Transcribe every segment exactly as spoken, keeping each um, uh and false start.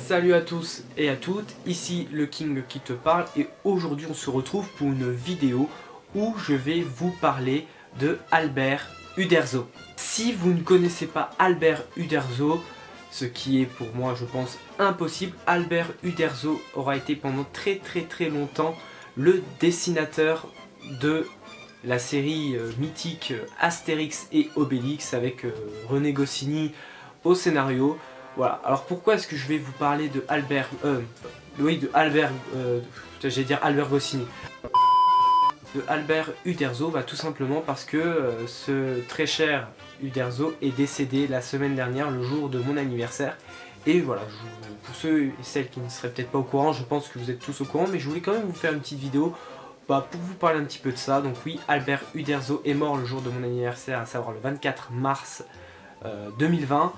Salut à tous et à toutes, ici le King qui te parle et aujourd'hui on se retrouve pour une vidéo où je vais vous parler de Albert Uderzo. Si vous ne connaissez pas Albert Uderzo, ce qui est pour moi je pense impossible, Albert Uderzo aura été pendant très très très longtemps le dessinateur de la série euh, mythique euh, Astérix et Obélix avec euh, René Goscinny au scénario. Voilà, alors pourquoi est-ce que je vais vous parler de Albert, euh, oui de Albert, euh, j'allais dire Albert Goscinny, de Albert Uderzo, bah tout simplement parce que euh, ce très cher Uderzo est décédé la semaine dernière, le jour de mon anniversaire. Et voilà, je, pour ceux et celles qui ne seraient peut-être pas au courant, je pense que vous êtes tous au courant, mais je voulais quand même vous faire une petite vidéo bah, pour vous parler un petit peu de ça. Donc oui, Albert Uderzo est mort le jour de mon anniversaire, à savoir le vingt-quatre mars euh, deux mille vingt.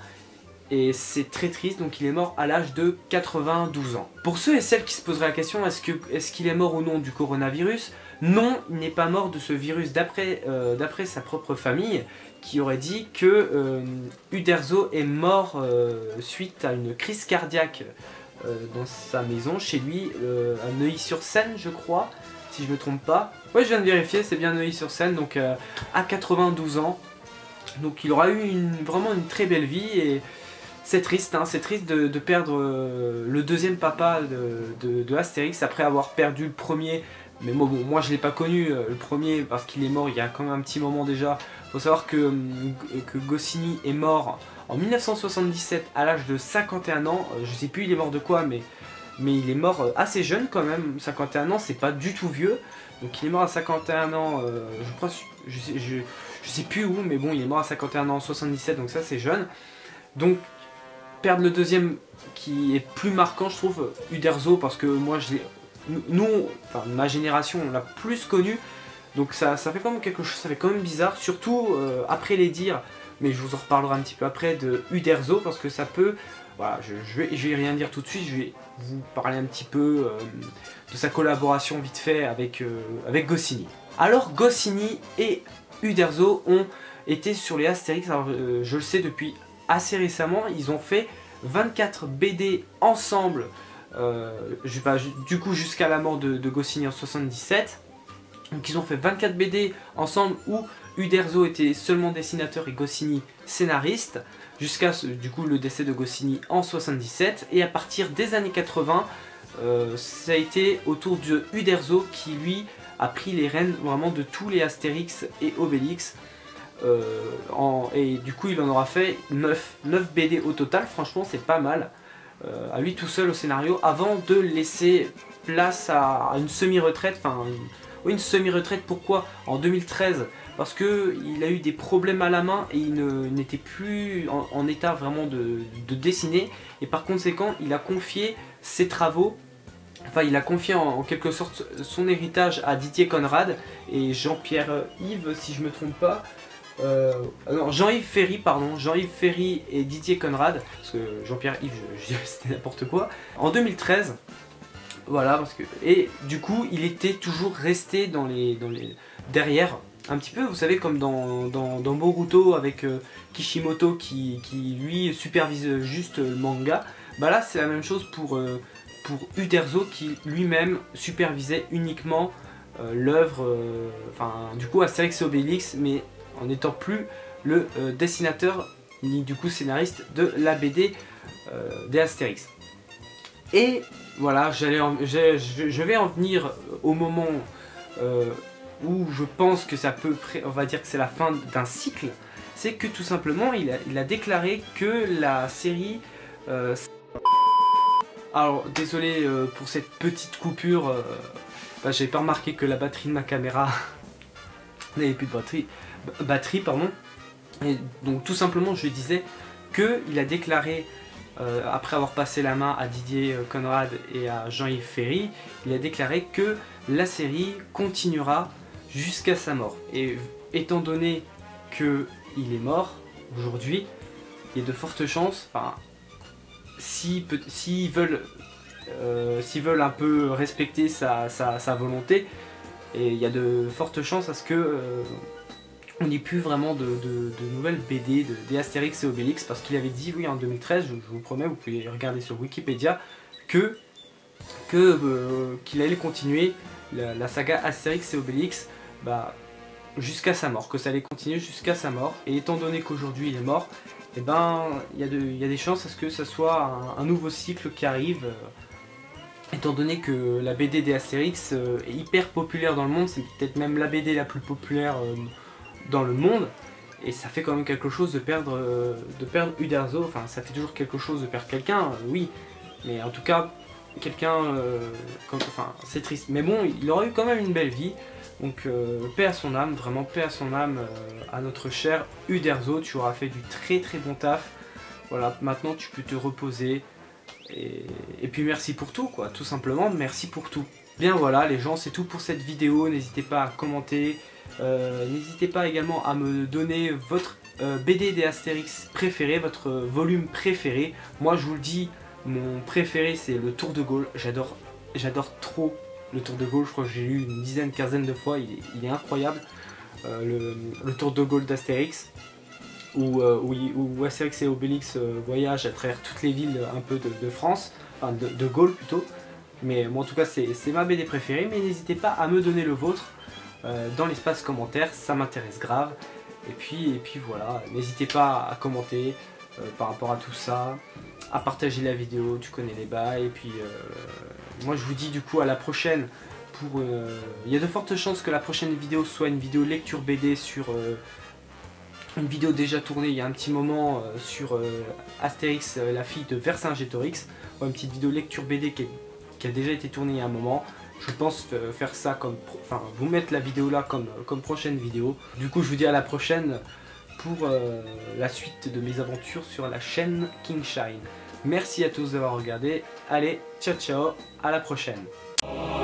Et c'est très triste, donc il est mort à l'âge de quatre-vingt-douze ans. Pour ceux et celles qui se poseraient la question, est-ce que, est-ce qu'il est mort ou non du coronavirus? Non, il n'est pas mort de ce virus d'après euh, d'après sa propre famille, qui aurait dit que euh, Uderzo est mort euh, suite à une crise cardiaque euh, dans sa maison, chez lui, euh, à Neuilly-sur-Seine je crois, si je ne me trompe pas. Ouais, je viens de vérifier, c'est bien Neuilly-sur-Seine, donc euh, à quatre-vingt-douze ans. Donc il aura eu une, vraiment une très belle vie et c'est triste, hein, c'est triste de, de perdre euh, le deuxième papa de, de, de Astérix après avoir perdu le premier. Mais moi, bon, moi je ne l'ai pas connu, euh, le premier, parce qu'il est mort il y a quand même un petit moment déjà. Il faut savoir que, que Goscinny est mort en mille neuf cent soixante-dix-sept à l'âge de cinquante et un ans. Euh, je sais plus il est mort de quoi, mais, mais il est mort euh, assez jeune quand même. cinquante et un ans, c'est pas du tout vieux. Donc il est mort à cinquante et un ans, euh, je crois, je sais, je, je sais plus où, mais bon, il est mort à cinquante et un ans en soixante-dix-sept, donc ça c'est jeune. Donc perdre le deuxième qui est plus marquant, je trouve, Uderzo, parce que moi je l'ai, nous, enfin ma génération, on l'a plus connu, donc ça, ça fait quand même quelque chose, ça fait quand même bizarre, surtout euh, après les dires, mais je vous en reparlerai un petit peu après de Uderzo, parce que ça peut, voilà, je, je, vais, je vais rien dire tout de suite, je vais vous parler un petit peu euh, de sa collaboration vite fait avec, euh, avec Goscinny. Alors Goscinny et Uderzo ont été sur les Astérix, alors euh, je le sais depuis assez récemment, ils ont fait vingt-quatre B D ensemble, euh, je, bah, du coup jusqu'à la mort de, de Goscinny en soixante-dix-sept. Donc ils ont fait vingt-quatre B D ensemble où Uderzo était seulement dessinateur et Goscinny scénariste, jusqu'à du coup le décès de Goscinny en soixante-dix-sept. Et à partir des années quatre-vingts, euh, ça a été autour de Uderzo qui lui a pris les rênes vraiment de tous les Astérix et Obélix. Euh, en, et du coup il en aura fait neuf B D au total, franchement c'est pas mal, euh, à lui tout seul au scénario, avant de laisser place à, à une semi-retraite, enfin une, oui, une semi-retraite. Pourquoi? En deux mille treize, parce qu'il a eu des problèmes à la main et il n'était plus en, en état vraiment de, de dessiner, et par conséquent il a confié ses travaux, enfin il a confié en, en quelque sorte son héritage à Didier Conrad et Jean-Pierre Yves si je me trompe pas. Euh, non, Jean-Yves Ferry, pardon, Jean-Yves Ferry et Didier Conrad, parce que Jean-Pierre Yves, je, je dirais c'était n'importe quoi, en deux mille treize, voilà, parce que, et du coup, il était toujours resté dans les, dans les, derrière, un petit peu, vous savez, comme dans, dans, dans Boruto avec euh, Kishimoto qui, qui, lui, supervise juste le manga, bah là, c'est la même chose pour, euh, pour Uderzo qui, lui-même, supervisait uniquement euh, l'œuvre, euh, enfin, du coup, Astérix et Obélix, mais en n'étant plus le euh, dessinateur ni du coup scénariste de la B D euh, des Astérix. Et voilà, j'allais en, je, je vais en venir au moment euh, où je pense que ça peut, on va dire que c'est la fin d'un cycle. C'est que tout simplement il a, il a déclaré que la série... Euh, alors désolé euh, pour cette petite coupure, euh, bah, j'avais pas remarqué que la batterie de ma caméra n'avait plus de batterie. batterie pardon. Et donc tout simplement je lui disais qu'il a déclaré euh, après avoir passé la main à Didier Conrad et à Jean-Yves Ferry, il a déclaré que la série continuera jusqu'à sa mort. Et étant donné qu'il est mort aujourd'hui, il y a de fortes chances, enfin s'ils si, si veulent euh, s'ils veulent un peu respecter sa, sa, sa volonté, et il y a de fortes chances à ce que euh, on n'est plus vraiment de, de, de nouvelles B D de, des Astérix et Obélix, parce qu'il avait dit, oui, en deux mille treize, je, je vous promets, vous pouvez regarder sur Wikipédia, que que euh, qu'il allait continuer la, la saga Astérix et Obélix bah, jusqu'à sa mort, que ça allait continuer jusqu'à sa mort. Et étant donné qu'aujourd'hui il est mort, et ben il y, y a des chances à ce que ça soit un, un nouveau cycle qui arrive. Euh, étant donné que la B D des Astérix euh, est hyper populaire dans le monde, c'est peut-être même la B D la plus populaire euh, dans le monde. Et ça fait quand même quelque chose de perdre, euh, de perdre Uderzo. Enfin, ça fait toujours quelque chose de perdre quelqu'un, euh, oui. Mais en tout cas, quelqu'un, euh, enfin, c'est triste. Mais bon, il aurait eu quand même une belle vie. Donc, euh, paix à son âme, vraiment paix à son âme, euh, à notre cher Uderzo. Tu auras fait du très très bon taf. Voilà, maintenant tu peux te reposer. Et, et puis merci pour tout, quoi. Tout simplement, merci pour tout. Bien voilà, les gens, c'est tout pour cette vidéo. N'hésitez pas à commenter. Euh, N'hésitez pas également à me donner votre euh, B D des Astérix préféré, votre euh, volume préféré. Moi, je vous le dis, mon préféré, c'est le Tour de Gaulle. J'adore, j'adore trop le Tour de Gaulle. Je crois que j'ai lu une dizaine, quinzaine de fois. Il est, il est incroyable. Euh, le, le Tour de Gaulle d'Astérix, où, euh, où, où Astérix et Obélix euh, voyagent à travers toutes les villes un peu de, de France, enfin de, de Gaulle plutôt. Mais moi, en tout cas, c'est ma B D préférée. Mais n'hésitez pas à me donner le vôtre. Euh, dans l'espace commentaire, ça m'intéresse grave. Et puis, et puis voilà, n'hésitez pas à commenter euh, par rapport à tout ça, à partager la vidéo, tu connais les bails. Et puis, euh, moi je vous dis du coup à la prochaine. Pour, euh, il y a de fortes chances que la prochaine vidéo soit une vidéo lecture B D sur euh, une vidéo déjà tournée il y a un petit moment euh, sur euh, Astérix, euh, la fille de Vercingétorix. Ouais, une petite vidéo lecture B D qui, est, qui a déjà été tournée il y a un moment. Je pense faire ça comme, enfin vous mettre la vidéo là comme, comme prochaine vidéo. Du coup je vous dis à la prochaine pour euh, la suite de mes aventures sur la chaîne King Shine. Merci à tous d'avoir regardé. Allez, ciao ciao, à la prochaine.